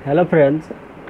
Hello friends,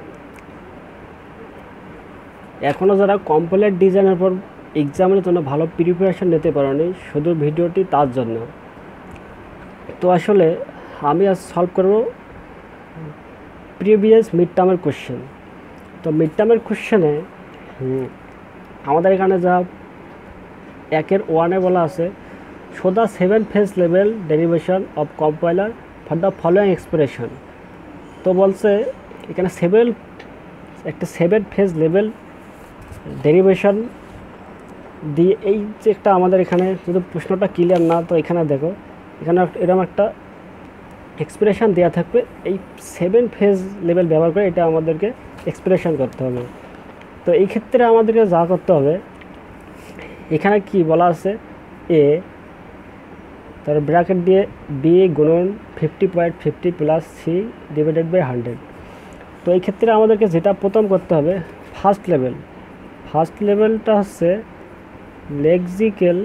এখনও যারা computer ডিজাইনের পর এক্সামের জন্য ভালো প্রিপারেশন নিতে পারেনি, শুধু ভিডিওটি তার জন্য। তো আসলে আমি আজ সলভ করব প্রিভিয়াস মিড টার্মের কোশ্চেন। তো মিড টার্মের কোশ্চেনে আমাদের এখানে যা একের ওয়ানে বলা আছে, show the 7 phase level derivation of compiler for the following expression. তো বলছে এখানে একটা 7 ফেজ লেভেল ডেরিভেশন দিয়ে এই যে একটা আমাদের এখানে যদি প্রশ্নটা ক্লিয়ার না, তো এখানে দেখো এখানে এরকম একটা এক্সপ্রেশন দেওয়া থাকবে, এই 7 ফেজ লেভেল ব্যবহার করে এটা আমাদেরকে এক্সপ্রেশন করতে হবে। তো এই ক্ষেত্রে আমাদেরকে যা করতে হবে, এখানে কি বলা আছে, এ তার ব্র্যাকেট দিয়ে বি গুণন 50.50 প্লাস সি ডিভাইডেড বাই 100। তো এই ক্ষেত্রে আমাদেরকে যেটা প্রথম করতে হবে, ফার্স্ট লেভেলটা হচ্ছে লেক্সিক্যাল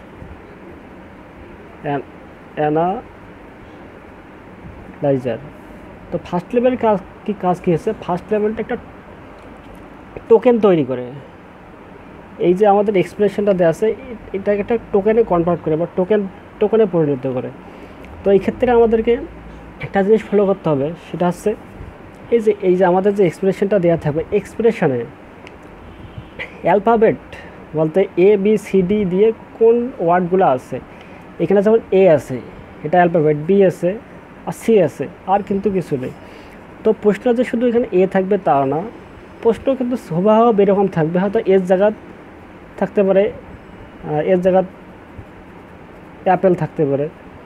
অ্যানালাইজার। তো ফার্স্ট লেভেল কাজ কি হচ্ছে, ফার্স্ট লেভেলটা একটা টোকেন তৈরি করে, এই যে আমাদের এক্সপ্রেশনটা দেওয়া আছে এটাকে একটা টোকেনে কনভার্ট করে বা টোকেনে পরিণত করে। তো এই ক্ষেত্রে আমাদেরকে একটা জিনিস ফলো করতে হবে, সেটা হচ্ছে এই যে আমাদের যে এক্সপ্রেশনটা দেওয়া থাকবে, এক্সপ্রেশনে অ্যালফাবেট বলতে এ বি সি ডি দিয়ে কোন ওয়ার্ডগুলো আছে, এখানে যেমন এ আছে, এটা অ্যালফাবেট, বি আছে আর সি আছে, আর কিন্তু কিছু নেই। তো প্রশ্ন যে শুধু এখানে এ থাকবে তা না, প্রশ্ন কিন্তু স্বভাব এরকম থাকবে, হয়তো এর জায়গা থাকতে পারে, এর জায়গা অ্যাপেল থাকতে পারে,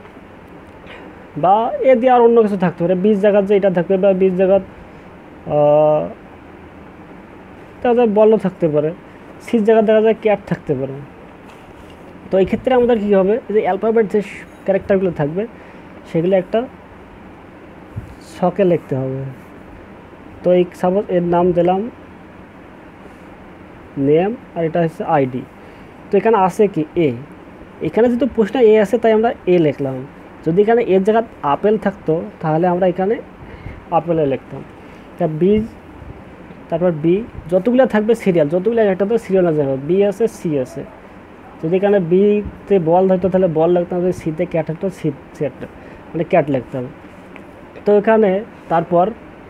বা এ দিয়ে আর অন্য কিছু থাকতে পারে, 20 জায়গার যে এটা থাকবে, বা 20 জায়গার তাদের বলও থাকতে পারে, সির জায়গা দেখা যায় ক্যাট থাকতে পারে। তো এই ক্ষেত্রে আমাদের কী হবে, যে অ্যালফাবেট যে ক্যারেক্টারগুলো থাকবে সেগুলো একটা ছকে লিখতে হবে। তো এই সাপোজ এর নাম দিলাম নেম, আর এটা হচ্ছে আইডি। তো এখানে আছে কি এ, এখানে যেহেতু প্রশ্ন এ আছে তাই আমরা এ লিখলাম। যদি এখানে এর জায়গা আপেল থাকতো তাহলে আমরা এখানে আপেলে লিখতাম। তা বি, তারপর বি, যতগুলো থাকবে সিরিয়াল, যতগুলো একটা তো সিরিয়াল না যাবে, বি আছে সি আছে। যদি এখানে বিতে বল হয়তো তাহলে বল লিখতাম, যদি সিতে ক্যাট হতো সি একটা মানে ক্যাট লিখতাম। তো এখানে তারপর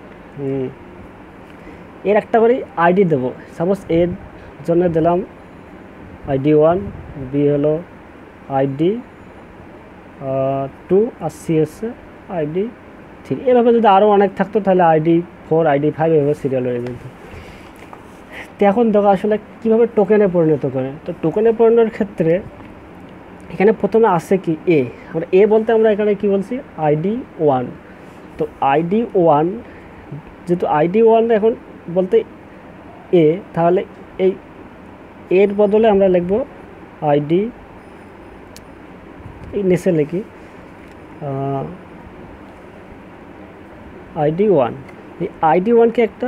এর একটা করে আইডি দেবো। সাপোজ এর জন্য দিলাম আইডি 1, বি হলো আইডি 2, আর সি হচ্ছে আইডি 3। এভাবে যদি আরও অনেক থাকতো তাহলে আইডি 4, আইডি 5 এভাবে সিরিয়াল হয়ে যেত। তো এখন দেখো আসলে কীভাবে টোকেনে পরিণত করে। তো টোকেনে পরিণতের ক্ষেত্রে এখানে প্রথমে আসে কি এ, আমরা এ বলতে আমরা এখানে কি বলছি, আইডি 1। তো আইডি 1, যেহেতু আইডি 1 এখন বলতে এ, তাহলে এই এর বদলে আমরা লিখব আইডি, এই নিচে লিখি আইডি 1। এই আইডি 1কে একটা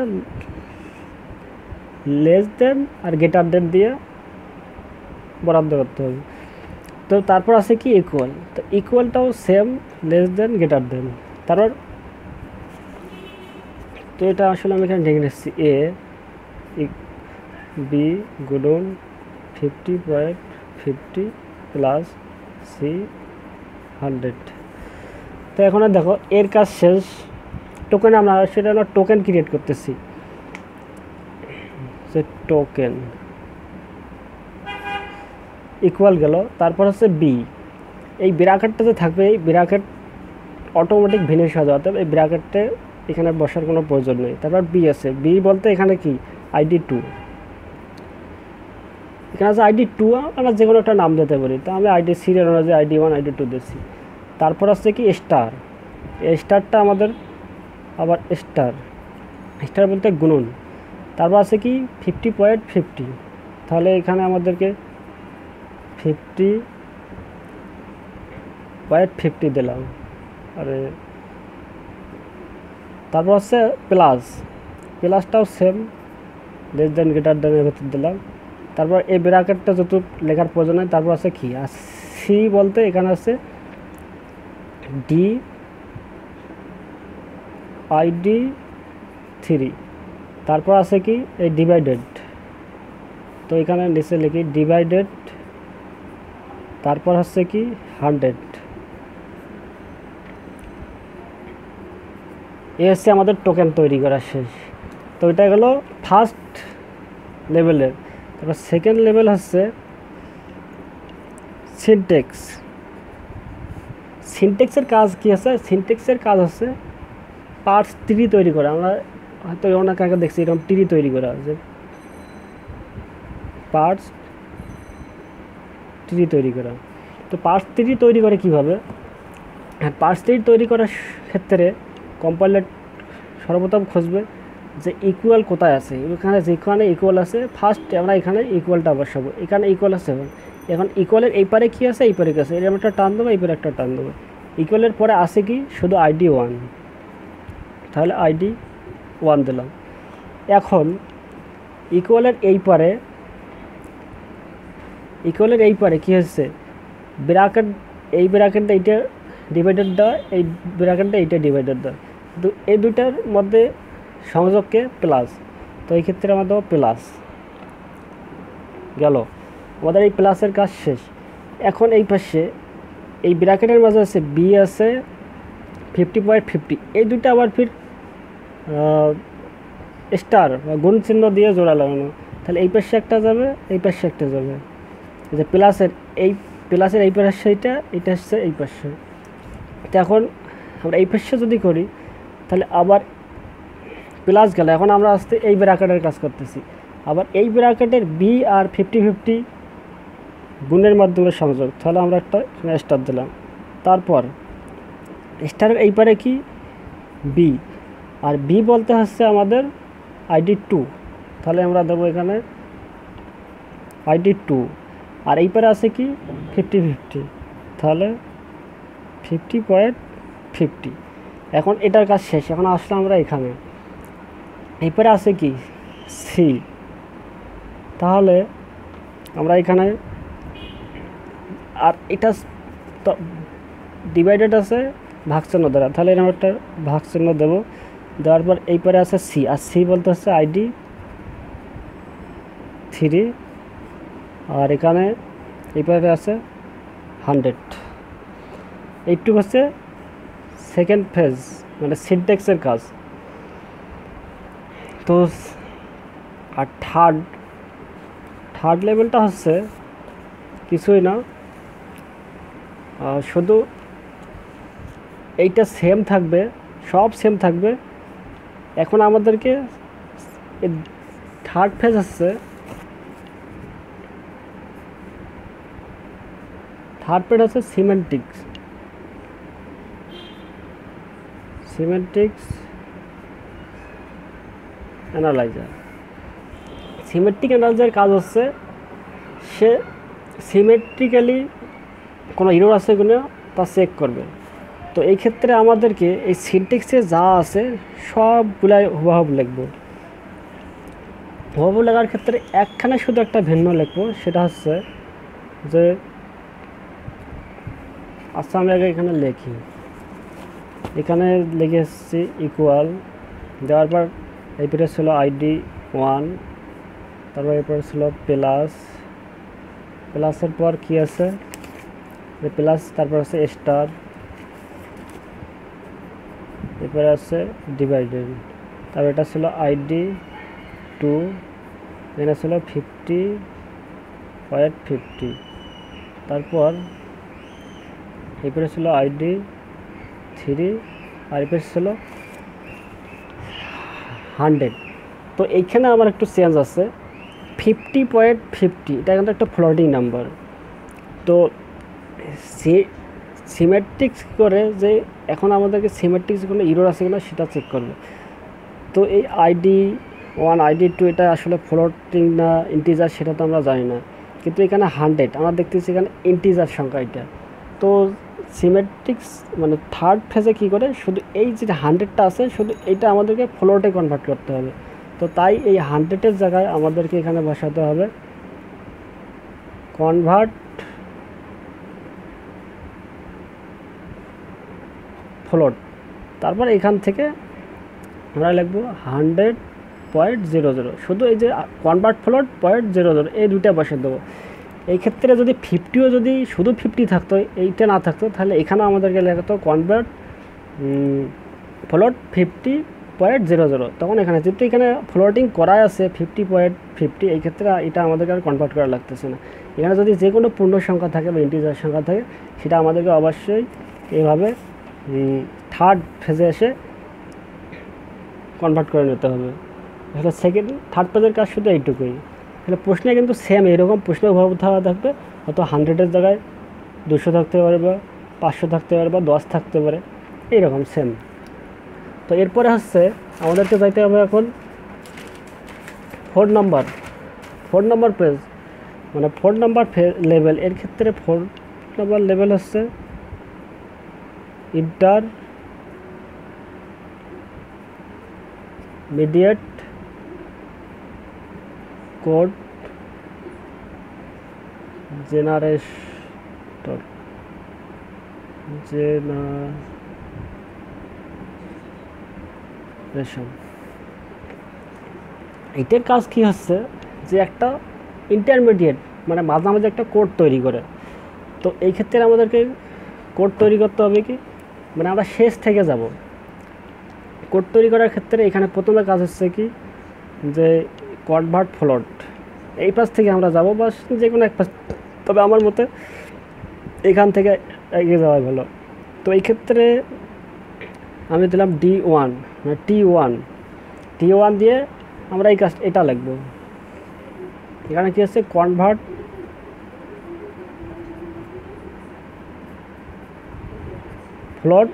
লেস দেন আর গ্রেটার দেন দিয়ে বরাদ্দ করতে হবে। তো তারপর আছে কি ইকুয়াল, তো ইকুয়ালটাও same, less than greater than. তারপর তো এটা আসলে আমি এখানে লিখে নিচ্ছি এ বি গুণন 50.50 প্লাস সি 100। তো এখন দেখো এর কাজ শেষ, টোকেন আমরা সেটা আমরা টোকেন ক্রিয়েট করতেছি, যে টোকেন ইকুয়াল গেল। তারপর হচ্ছে বি, এই ব্র্যাকেটটা যে থাকবে, এই ব্র্যাকেট অটোমেটিক ভিনিশ হয়ে যাওয়াতে এই ব্র্যাকেটে এখানে বসার কোনো প্রয়োজন নেই। তারপর বি আছে, বি বলতে এখানে কি আইডি 2, এখানে আছে আইডি 2, আমরা যে কোনো একটা নাম দিতে পারি। তো আমি আইডি সিরিয়াল অনুযায়ী আইডি 1, আইডি 2 দিচ্ছি। তারপর আছে কি স্টার, এই স্টারটা আমাদের আবার স্টার বলতে গুণন। তারপর আছে কি 50.50, তাহলে এখানে আমাদেরকে 50.50 দিলাম। আরে তারপর হচ্ছে প্লাসটাও সেম, লেস দেন গ্রেটার দেনের ভেতর দিলাম। তারপর এই ব্র্যাকেটটা যত লেখার প্রয়োজন হয়। তারপর আছে কি, আর সি বলতে এখানে আছে ডি আইডি 3, তারপর আছে কি এই ডিভাইডেড, তো এখানে নিচে লিখি ডিভাইডেড, তারপর হচ্ছে কি 100। এই হচ্ছে আমাদের টোকেন তৈরি করা শেষ। তো এটা গেল ফার্স্ট লেভেলের। তারপর সেকেন্ড লেভেল হচ্ছে সিনট্যাক্স। সিনট্যাক্সের কাজ কি আছে? সিনট্যাক্সের কাজ হচ্ছে পার্টস ট্রি তৈরি করা। আমরা হয়তো অনেক আগে দেখছি এরকম ট্রি তৈরি করা, যে পার্টস ট্রি তৈরি করা। তো পার্টস ট্রি তৈরি করে কীভাবে? হ্যাঁ, পার্টস ট্রি তৈরি করার ক্ষেত্রে কম্পাইলার সর্বপ্রথম খুঁজবে যে ইকুয়াল কোথায় আছে। এখানে যেখানে ইকুয়াল আছে ফার্স্ট আমরা এখানে ইকুয়ালটা বসাবো। এখানে ইকুয়াল আছে, এখন ইকুয়ালের এই পারে কী আছে, এই পারে কী আছে, এরকম একটা টান দেবো, এই পারে একটা টান দেবো। ইকুয়ালের পরে আছে কি শুধু ID 1, তাহলে ID 1 দিলাম। এখন ইকুয়ালের এই পারে কী হচ্ছে, ব্র্যাকেট, এই ব্র্যাকেটটা এইটা ডিভাইডেড দেওয়া, এই ব্র্যাকেটটা এইটা ডিভাইডেড দেওয়া, এই দুইটার মধ্যে সংযোগকে প্লাস। তো এই ক্ষেত্রে আমরা দেবো প্লাস। গেল, আমাদের এই প্লাসের কাজ শেষ। এখন এই পাশে এই ব্র্যাকেটের মাঝে আছে বি আছে 50.50, এই দুইটা আবার ফির স্টার বা গুণ চিহ্ন দিয়ে জোড়া লাগানো, তাহলে এই পাশে একটা যাবে, এই পাশে একটা যাবে। যে প্লাসের এই পাশে এটা হচ্ছে এই পাশে। তো এখন আমরা এই পাশে যদি করি তাহলে আবার প্লাস গেল। এখন আমরা আসতে এই ব্র্যাকেটের কাজ করতেছি, আবার এই ব্র্যাকেটের বি আর 50-50 গুণের মাধ্যমে সংযোগ, তাহলে আমরা একটা স্টার দিলাম। তারপর স্টারের এই পারে কি বি, আর বি বলতে হচ্ছে আমাদের ID 2, তাহলে আমরা দেবো এখানে ID 2, আর এই পারে আছে কি 50-50, তাহলে 50.50। এখন এটার কাজ শেষ। এখন আসলে আমরা এখানে এই পারে আছে কি সি, তাহলে আমরা এখানে, আর এটা ডিভাইডেড আছে ভাগচিহ্ন দ্বারা, তাহলে এরকম একটা ভাগচিহ্ন দেবো। দেওয়ার পর এই পারে আছে সি, আর সি বলতে হচ্ছে ID 3, আর এখানে এই পারে আছে 100। এইটুকু হচ্ছে সেকেন্ড ফেজ, মানে সিনট্যাক্সের কাজ। তো আর থার্ড লেভেলটা হচ্ছে কিছুই না, শুধু এইটা সেম থাকবে, সব সেম থাকবে। এখন আমাদেরকে থার্ড ফেজ হচ্ছে, সিমেন্টিক্স অ্যানালাইজার। সিমেট্রিক অ্যানালাইজার কাজ হচ্ছে সে সিমেট্রিক্যালি কোনো এরর আছে কিনা তা চেক করবে। তো এই ক্ষেত্রে আমাদেরকে এই সিনট্যাক্সে যা আছে সবগুলাই হুবহু লিখব। হুবহু লেখার ক্ষেত্রে একখানে শুধু একটা ভিন্ন লিখব, সেটা হচ্ছে যে আচ্ছা আমি আগে এখানে লিখি, এখানে লিখে এসেছি ইকুয়াল, দেওয়ার পর এই পেটে ছিল ID 1, তারপর এরপর ছিল প্লাসের পর কি আছে প্লাস, তারপর আছে স্টার, এরপরে আছে ডিভাইডেড, তারপর এটা ছিল ID 2, এটা ছিল 50.50, তারপর এরপরে ছিল ID 3, আর এরপরে ছিল 100। তো এইখানে আমার একটু চেঞ্জ আছে 50.50, এটা কিন্তু একটা ফ্লোটিং নাম্বার। তো সিমেট্রিক্স করে যে এখন আমাদেরকে সিমেট্রিক্স কোনো এরর আছে কিনা সেটা চেক করবে। তো এই ID 1 ID 2 এটা আসলে ফ্লোটিং না ইন্টিজার সেটা তো আমরা জানি না, কিন্তু এখানে 100 আমরা দেখতেছি এখানে ইন্টিজার সংখ্যা এটা। তো সিমেট্রিক্স মানে থার্ড ফেজে কী করে, শুধু এই যে 100টা আছে শুধু এইটা আমাদেরকে ফ্লোটে কনভার্ট করতে হবে। তো তাই এই 100-এর জায়গায় আমাদেরকে এখানে বসাতে হবে কনভার্ট ফ্লোট। তারপর এখান থেকে আমরা লিখবো 100.00, শুধু এই যে কনভার্ট ফ্লোট 0.00 এই দুইটা বসে দেবো। এই ক্ষেত্রে যদি 50ও যদি শুধু 50 থাকতো, এইটা না থাকতো, তাহলে এখানেও আমাদেরকে লেখাতো কনভার্ট ফ্লোট 50.00। তখন এখানে যেহেতু এখানে ফ্লোটিং করা আছে 50.50, এই ক্ষেত্রে এটা আমাদেরকে আর কনভার্ট করা লাগতেছে না। এখানে যদি যে কোনো পূর্ণ সংখ্যা থাকে বা ইন্টিজার সংখ্যা থাকে, সেটা আমাদেরকে অবশ্যই এইভাবে থার্ড ফেজে এসে কনভার্ট করে নিতে হবে। তাহলে থার্ড পেজের কাজ শুধু এইটুকুই। তাহলে প্রশ্নে কিন্তু সেম এরকম প্রশ্ন উদ্ভব থাকবে, হয়তো 100-এর জায়গায় 200 থাকতে পারে, বা 500 থাকতে পারে, বা 10 থাকতে পারে, এইরকম সেম। তো এরপরে হচ্ছে আমাদেরকে যাইতে হবে এখন 4 নম্বর পেজ, মানে 4 নম্বর লেভেল। এর ক্ষেত্রে 4 নম্বর লেভেল হচ্ছে ইন্টারমিডিয়েট কোড জেনারেটর। এইটার কাজ কি হচ্ছে, যে একটা ইন্টারমিডিয়েট মানে মাঝামাঝি একটা কোড তৈরি করে। তো এই ক্ষেত্রে আমাদেরকে কোড তৈরি করতে হবে কি, মানে আমরা শেষ থেকে যাব। কোড তৈরি করার ক্ষেত্রে এখানে প্রথমে কাজ হচ্ছে কি, যে কনভার্ট ফ্লোট, এই পাশ থেকে আমরা যাব, বা যে কোনো এক পাশ, তবে আমার মতে এখান থেকে এগিয়ে যাওয়া ভালো। তো এই ক্ষেত্রে আমি দিলাম D1, মানে T1 দিয়ে আমরা এই কাজ এটা লিখব। এখানে কি আছে, কনভার্ট ফ্লোট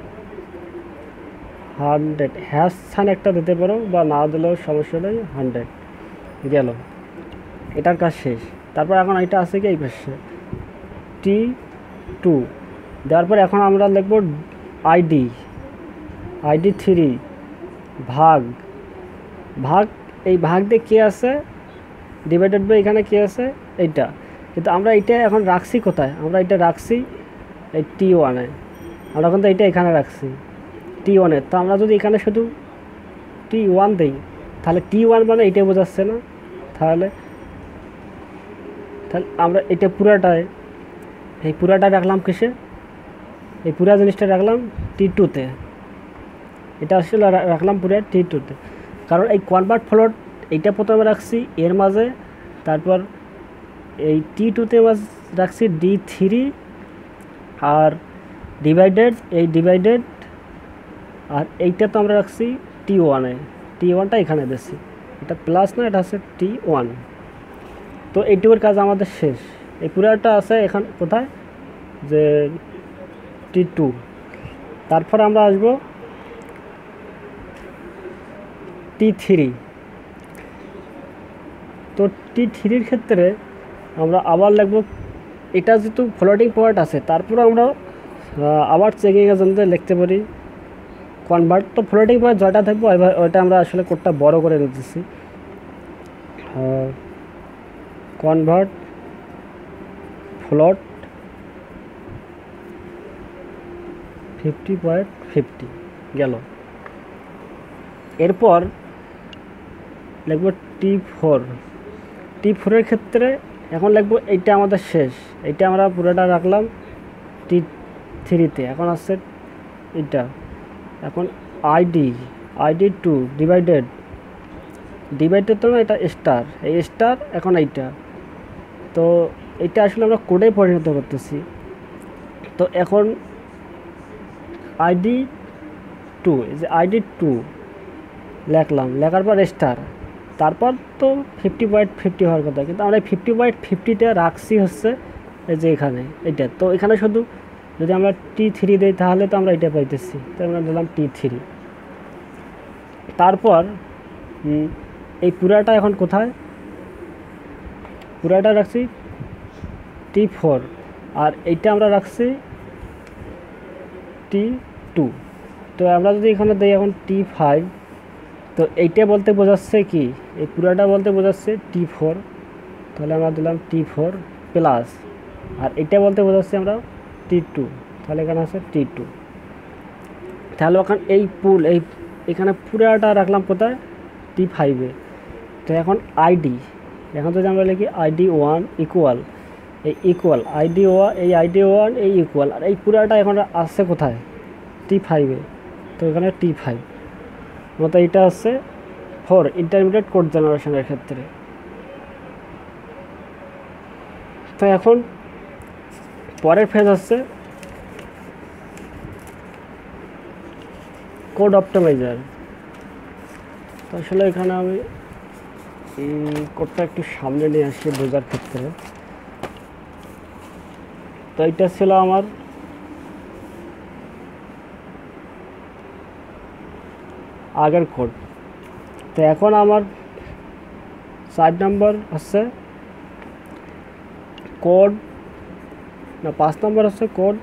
100, হ্যাশ সাইন একটা দিতে পারো, বা না দিলেও সমস্যা নেই, 100 গেল। এটার কাজ শেষ। তারপর এখন এটা আছে কি এই পাশে T2 দেওয়ার পর এখন আমরা লিখব ID3 ভাগ। এই ভাগ দিয়ে কে আছে, ডিভাইডেড বাই এখানে কে আছে এইটা। কিন্তু আমরা এইটা এখন রাখছি কোথায়, আমরা এটা রাখছি এই T1 এ। আমরা কিন্তু এইটা এখানে রাখছি T1 এ। তো আমরা যদি এখানে শুধু T1 দিই, তাহলে T1 মানে এইটাই বোঝাচ্ছে না। তাহলে আমরা এটা পুরাটা রাখলাম কিসে, এই পুরা জিনিসটা রাখলাম T2-তে। এটা আসলে রাখলাম পুরো T2-তে, কারণ এই কনভার্ট ফ্লোট এইটা প্রথমে রাখছি এর মাঝে, তারপর এই T2-তে রাখছি D3, আর ডিভাইডেড, আর এইটা তো আমরা রাখছি T1-এ। T1টা এখানে দিচ্ছি, এটা প্লাস না, এটা হচ্ছে T1। তো এইটুকুর কাজ আমাদের শেষ। এই পুরাটা আছে এখন কোথায়, যে T2। তারপর আমরা আসবো T3। তো T3-র ক্ষেত্রে আমরা আবার লিখব, এটা যেহেতু ফ্লোটিং পয়েন্ট আছে, তারপরে আমরা আবার চেকিংয়ের জন্য লিখতে পারি কনভার্ট। তো ফ্লোটিং পয়েন্ট যেটা থাকবে ওইটা আমরা আসলে কোডটা বড় করে নিতেছি, কনভার্ট ফ্লোট 50.50 গেল। এরপর লিখব T4-এর ক্ষেত্রে এখন লিখব এইটা আমাদের শেষ, এইটা আমরা পুরোটা রাখলাম T3-তে। এখন আসছে এইটা, এখন ID2 ডিভাইডেড তো না, এটা স্টার, এই স্টার এখন এইটা। তো এটা আসলে আমরা কোডে পরিণত করতেছি। তো এখন ID2, এই যে ID2 লেখার পর স্টার, তারপর তো 50.50 হওয়ার কথা, কিন্তু আমরা 50.50টা রাখছি হচ্ছে এই যে এখানে এইটা। তো এখানে শুধু যদি আমরা T3 দিই, তাহলে তো আমরা এটা পাইতেছি, তো আমরা দিলাম T3। তারপর এই পুরাটা এখন কোথায়, পুরাটা রাখছি T4, আর এইটা আমরা রাখছি T2। তো আমরা যদি এখানে দিই এখন T5, তো এইটা বলতে বোঝাচ্ছে কি, এই পুরাটা বলতে বোঝাচ্ছে T4, তাহলে আমরা দিলাম T4 প্লাস, আর এটা বলতে বোঝাচ্ছে আমরা T2, তাহলে এখানে আছে T2। তাহলে এখন এই এখানে পুরাটা রাখলাম কোথায়, T5-এ। তো এখন আইডি, এখন যদি আমরা লিখি ID1 ইকুয়াল, এই ইকুয়াল ID1, এই ID1 এই ইকুয়াল, আর এই পুরাটা এখন আসছে কোথায়, T5-এ। তো এখানে T5 মতো এইটা হচ্ছে 4 ইন্টারমিডিয়েট কোড জেনারেশনের ক্ষেত্রে। তো এখন পরের ফেজ হচ্ছে কোড অপটিমাইজার। তো আসলে এখানে আমি কোডটা একটু সামনে নিয়ে আসি বোঝার ক্ষেত্রে। তো এটা ছিল আমার আগের কোড। তো এখন আমার 4 নম্বর হচ্ছে কোড, না 5 নম্বর হচ্ছে কোড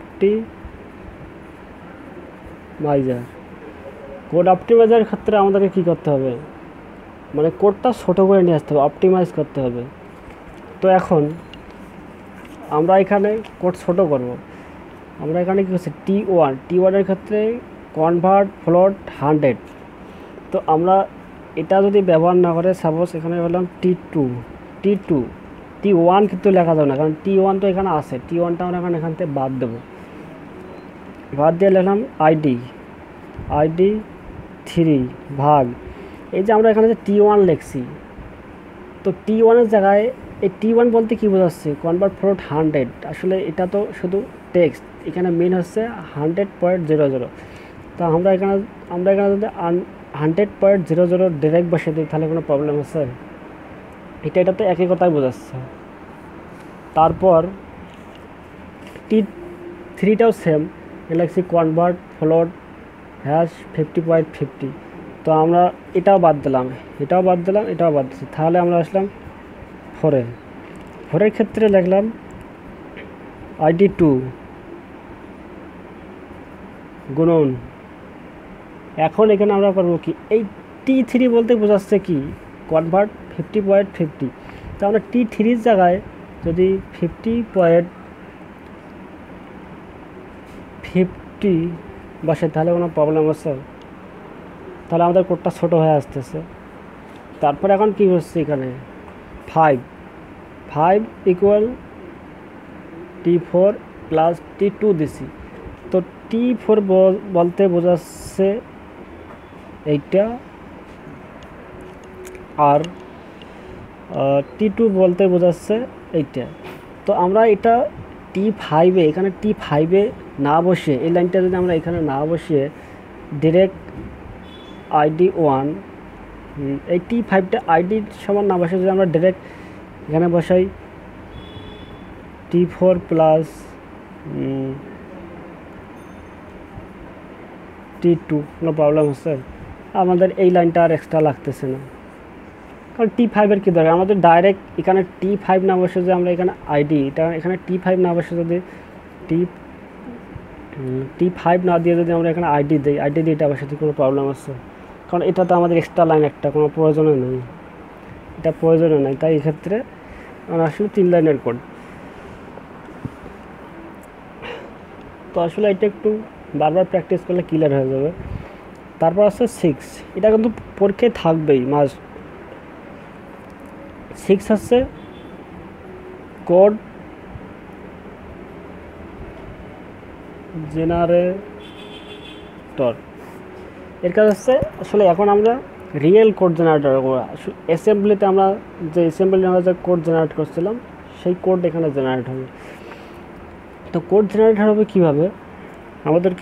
অপটিমাইজার। কোড অপটিমাইজারের ক্ষেত্রে আমাদেরকে কী করতে হবে, মানে কোডটা ছোটো করে নিয়ে আসতে হবে, অপটিমাইজ করতে হবে। তো এখন আমরা এখানে কোড ছোটো করব, আমরা এখানে কী করছি T1-এর ক্ষেত্রে কনভার্ট ফ্লোট 100। তো আমরা এটা যদি ব্যবহার না করে, সাপোজ এখানে বললাম T1 কিন্তু লেখা যাবে না, কারণ T1 তো এখানে আছে, T1টা আমরা এখান থেকে বাদ দেবো। বাদ দিয়ে লিখলাম ID3 ভাগ, এই যে আমরা এখানে যে T1 লিখছি, তো T1-এর জায়গায় এই T1 বলতে কী বোঝাচ্ছে, কনভার্ট ফ্লোট 100। আসলে এটা তো শুধু টেক্সট, এখানে মেন হচ্ছে 100.00। তো আমরা এখানে যদি 100.00 ডিরেক্ট বসে দিই তাহলে কোনো প্রবলেম আছে, এটা তো একই কথাই বোঝাচ্ছে। তারপর T3টাও সেম, লিখছি কনভার্ট ফ্লোট #50.50। তো আমরা এটাও বাদ দিলাম, এটাও বাদ দিচ্ছি। তাহলে আমরা আসলাম 4-এর ক্ষেত্রে লিখলাম ID2 গুণন। এখন এখানে আমরা করবো কি, এই T3 বলতে বোঝাচ্ছে কি, কনভার্ট 50.50। তো আমরা T3-র জায়গায় যদি 50.50 বসে তাহলে কোনো প্রবলেম আছে, তাহলে আমাদের কোডটা ছোটো হয়ে আসতেছে। তারপর এখন কি হচ্ছে, এখানে 5 ইকুয়াল T4 প্লাস T2 দিছি। তো T4 বলতে বোঝাচ্ছে এইটা, আর T2 বলতে বোঝাচ্ছে এইটা। তো আমরা এটা T5-এ, এখানে T5-এ না বসে, এই লাইনটা যদি আমরা এখানে না বসিয়ে ডিরেক্ট ID1, এই T5টা ID সমান না বসে যদি আমরা ডিরেক্ট এখানে বসাই T4 প্লাস T2, কোনো প্রবলেম হচ্ছে, আমাদের এই লাইনটা আর এক্সট্রা লাগতেছে না। কারণ T5-এর কী দরকার, আমাদের ডাইরেক্ট এখানে T5 না বসে যে আমরা এখানে এটা এখানে T5 না বসে যদি T5 না দিয়ে যদি আমরা এখানে ID দিই এটা বসাতে কোনো প্রবলেম আছে, কারণ এটা তো আমাদের এক্সট্রা লাইন একটা, কোনো প্রয়োজনে নেই, এটা প্রয়োজনে নাই। তাই এক্ষেত্রে আমরা আসলে 3 লাইনের কোড। তো আসলে এটা একটু বারবার প্র্যাকটিস করলে ক্লিয়ার হয়ে যাবে। তারপর আছে 6, এটা কিন্তু পরীক্ষায় থাকবেই মাস্ট। 6 হচ্ছে কোড জেনারেটর। এর কাজ হচ্ছে আসলে এখন আমরা রিয়েল কোড জেনারেটর করবো। অ্যাসেম্বলিতে আমরা যে কোড জেনারেট করছিলাম সেই কোড এখানে জেনারেট হবে। তো কোড জেনারেট হবে কীভাবে, আমাদেরকে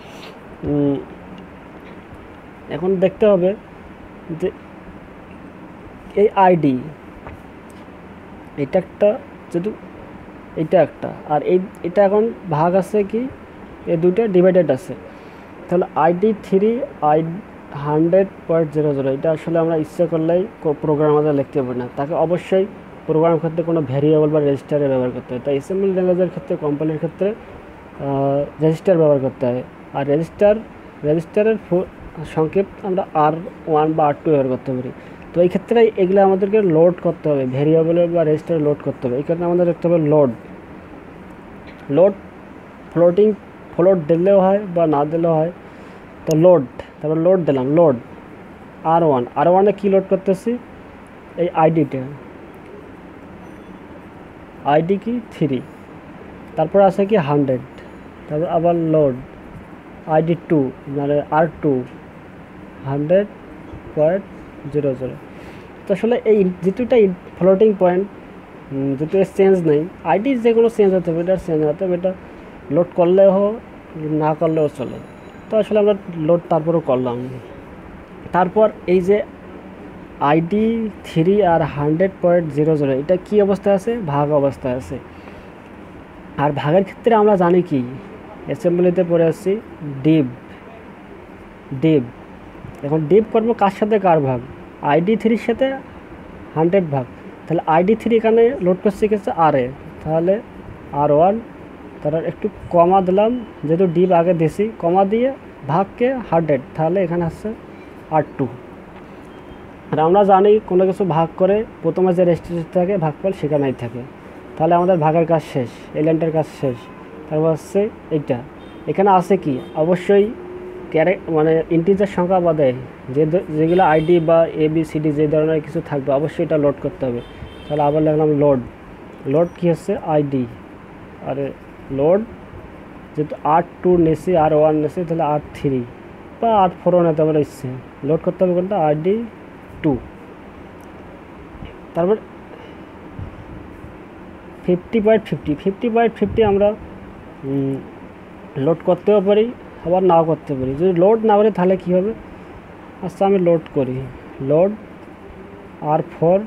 এখন দেখতে হবে যে এই আইডি এটা একটা, যেহেতু এটা একটা, আর এটা এখন ভাগ আছে কি, এই দুইটা ডিভাইডেড আছে। তাহলে ID3 100.00, এটা আসলে আমরা ইচ্ছা করলেই প্রোগ্রাম আমাদের লিখতে পারি না, তাকে অবশ্যই প্রোগ্রামের ক্ষেত্রে কোনো ভ্যারিয়েবল বা রেজিস্টারে ব্যবহার করতে হয়। তাই অ্যাসেম্বলি ল্যাঙ্গুয়েজের ক্ষেত্রে, কম্পাইলের ক্ষেত্রে রেজিস্টার ব্যবহার করতে হয়। আর রেজিস্টারের সংক্ষেপ আমরা R1 বা R2 ব্যবহার করতে পারি। তো এই ক্ষেত্রে এগুলো আমাদেরকে লোড করতে হবে, ভ্যারিয়েবল বা রেজিস্টারে লোড করতে হবে। এই ক্ষেত্রে আমাদের দেখতে হবে লোড ফ্লোট দিলেও হয় বা না দিলেও হয়। তো লোড, তারপর লোড দিলাম, লোড আর ওয়ানে কী লোড করতেছি, এই আইডি কি 3, তারপর আছে কি 100, তারপর আবার লোড ID2 মানে R2 100.00। তো আসলে এই যেটা ফ্লোটিং পয়েন্ট, যেহেতু চেঞ্জ নেই, আইডি যে কোনো চেঞ্জ হতে হবে, এটা চেঞ্জ হতে হবে, এটা লোড করলেও হোক না করলেও চলে। তো আসলে আমরা লোড তারপরেও করলাম। তারপর এই যে ID3 আর 100.00 এটা কি অবস্থায় আছে, ভাগ অবস্থায় আছে। আর ভাগের ক্ষেত্রে আমরা জানি কি, অ্যাসেম্বলিতে পড়ে আসছি ডিভ। এখন ডিভ করবো কার সাথে, কার ভাগ, ID3 সাথে 100 ভাগ। তাহলে ID3 এখানে লোড করছে গেছে R-এ, তাহলে R1, তারপর একটু কমা দিলাম, যেহেতু ডিভ আগে দিছি, কমা দিয়ে ভাগকে 100, তাহলে এখানে আসছে R2। আর আমরা জানি কোনো কিছু ভাগ করে প্রথমে যে রেজিস্ট্রেশন থাকে ভাগফল সেখানেই থাকে। তাহলে আমাদের ভাগের কাজ শেষ, এই লাইনটার কাজ শেষ। তারপর হচ্ছে এইটা, এখানে আছে কি, অবশ্যই মানে ইন্টিজার সংখ্যা বাদে যেগুলো আইডি বা ABCD যে ধরনের কিছু থাকবে অবশ্যই এটা লোড করতে হবে। তাহলে আবার লিখলাম লোড কি হচ্ছে আইডি, আর লোড যেহেতু R2 নেছি, R1 নেছি, তাহলে R3 বা R4ও নিতে পারে ইচ্ছে, লোড করতে হবে কোনটা, ID2। তারপর 50.50 আমরা লোড করতেও পারি, আবার নাও করতে পারি। যদি লোড না করি তাহলে কী হবে, আচ্ছা আমি লোড করি, লোড R4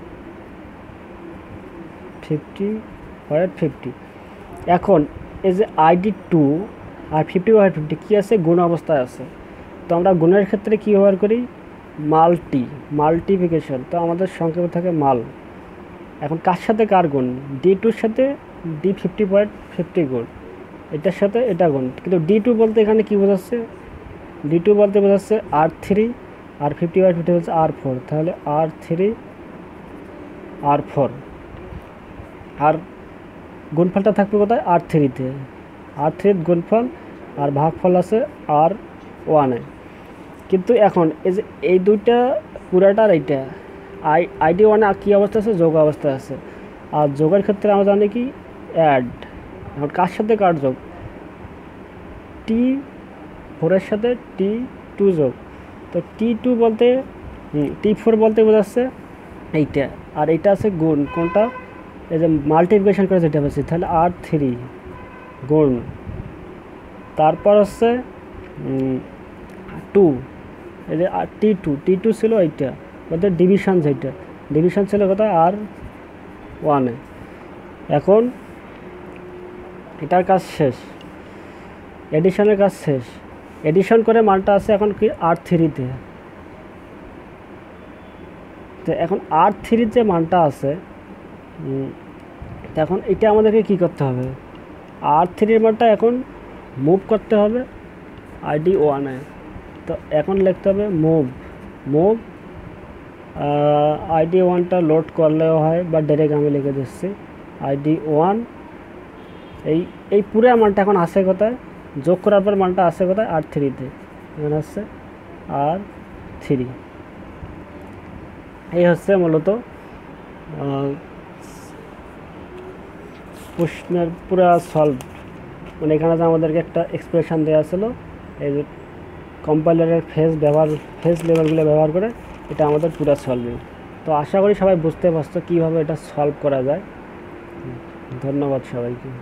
50.50। এখন এই যে ID2 আর 50/50 কী আছে, গুণ অবস্থায় আছে। তো আমরা গুণের ক্ষেত্রে কী ব্যবহার করি, মাল্টিপ্লিকেশন। তো আমাদের সংক্ষেপে থাকে মাল। এখন কার সাথে কার গুণ, D2-র সাথে D50.50 গুণ, এটার সাথে এটা গুণ। কিন্তু D2 বলতে এখানে কী বোঝাচ্ছে, D2 বলতে বোঝাচ্ছে R3, আর 50/50 হচ্ছে R4, তাহলে R3 R4। আর গুণফলটা থাকবে কোথায়, R3-তে, R3-র গুণফল, আর ভাগফল আছে R1-এ। কিন্তু এখন এই যে এই দুইটা পুরাটার এইটা ID1-এ কী অবস্থা আছে, যোগ অবস্থায় আছে। আর যোগের ক্ষেত্রে আমরা জানি কি অ্যাড। এখন কার সাথে কার যোগ, T4-এর সাথে T2 যোগ। তো T2 বলতে T4 বলতে বোঝাচ্ছে এইটা, আর এইটা আছে গুণ, কোনটা, এই যে মাল্টিপ্লিকেশন করে যেটা পাচ্ছি, তাহলে R3 গুণ, তারপর হচ্ছে 2, এই যে T2 ছিল এইটা, বলতে ডিভিশন, যেটা ডিভিশন ছিল কোথায়, R1-এ। এখন এটার কাজ শেষ, এডিশনের কাজ শেষ। এডিশন করে মানটা আছে এখন কি R3-তে। তো এখন R3-র যে মানটা আছে, এখন এটা আমাদেরকে কি করতে হবে, R3-র মানটা এখন মুভ করতে হবে ID1-এ। তো এখন লিখতে হবে মুভ ID1টা লোড করলেও হয়, বা ডাইরেক্ট আমি লিখে দিচ্ছি ID1। এই পুরো মানটা এখন আসে কোথায়, যোগ করার পর মানটা আসে কোথায়, R3-তে, এখানে আসছে R3। এই হচ্ছে মূলত প্রশ্নের পুরা সলভ। মানে এখানে যে আমাদেরকে একটা এক্সপ্রেশন দেওয়া ছিল, এই যে কম্পাইলারের ফেজ লেভেলগুলো ব্যবহার করে এটা আমাদের পুরা সলভিং। তো আশা করি সবাই বুঝতে পারছো কীভাবে এটা সলভ করা যায়। ধন্যবাদ সবাইকে।